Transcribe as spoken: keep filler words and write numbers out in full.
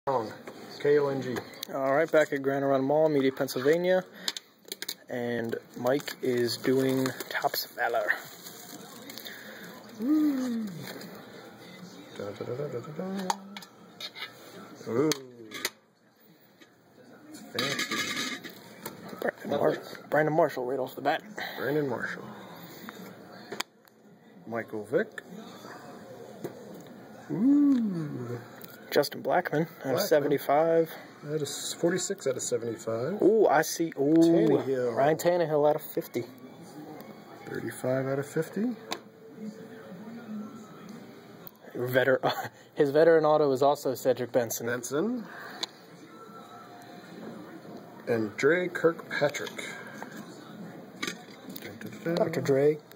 K O N G. All right, back at Grand Run Mall, Media, Pennsylvania, and Mike is doing Topps Valor. Ooh. Da, da, da, da, da, da. Ooh. Fancy. Brandon, Mar Brandon Marshall right off the bat. Brandon Marshall. Michael Vick. Ooh. Justin Blackman out of Blackman. seventy-five. That is forty-six out of seventy-five. Ooh, I see. Ooh, Tannehill. Ryan Tannehill out of fifty. thirty-five out of fifty. Veter his veteran auto is also Cedric Benson. Benson. And Dre Kirkpatrick. Doctor Dre.